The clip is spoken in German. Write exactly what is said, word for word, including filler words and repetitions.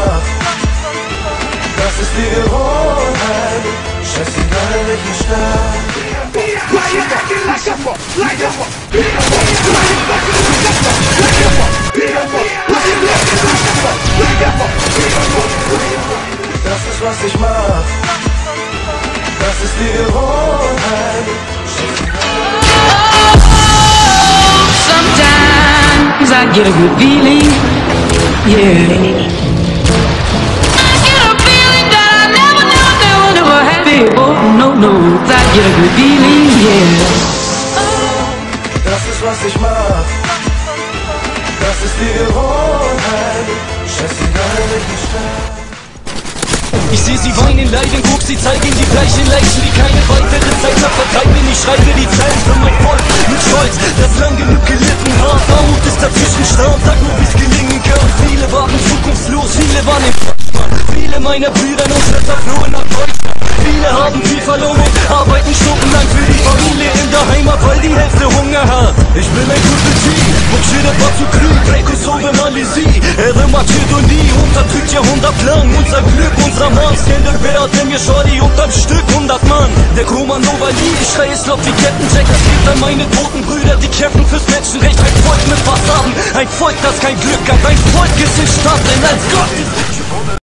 mach, das ist die Gewohnheit. Scheißegal welche Stadt. Das ist was ich mach, das ist die Gewohnheit. Sometimes I get a good feeling, yeah. I get a feeling that I never, never, never, never had before. No, no, I get a good feeling, yeah. Das ist was ich mach, das ist die Gewohnheit. Scheißegal welche Stadt. Ich seh sie weinen, leiden, guck sie zeigen die gleichen Leichen, die keine weitere Zeit mehr vertreiben. Ich schreibe die Zeilen für mein Volk mit Stolz, das lang genug gelitten hat. Armut ist dazwischen Start, sag nur wie's gelingen kann. Viele waren zukunftslos, viele waren im Mann. Viele meiner Brüder und Schwestern flohen nach Deutschland. Viele haben viel verloren und arbeiten stundenlang für die Familie in der Heimat, weil die Hälfte Hunger hat. Ich bin ein Kuscheltier, und Schilder war zu Krieg, Break ist Overanalysie. Ehre Mazedonie, unterdrückt jahrhundertlang unser Glück, unser Mann. Skandal, wer hat denn mir Shorty unterm Stück? hundert Mann, der Kommando war nie, ich schrei es laut wie Kettenjack. Es geht an meine toten Brüder, die kämpfen fürs Menschenrecht. Ein Volk mit Fassaden, ein Volk, das kein Glück hat. Ein Volk ist in Stadt, denn als Gott ist